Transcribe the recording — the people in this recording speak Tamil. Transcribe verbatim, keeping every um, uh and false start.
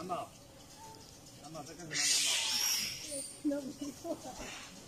蓝宝，蓝宝在干什么？蓝宝。 那不错。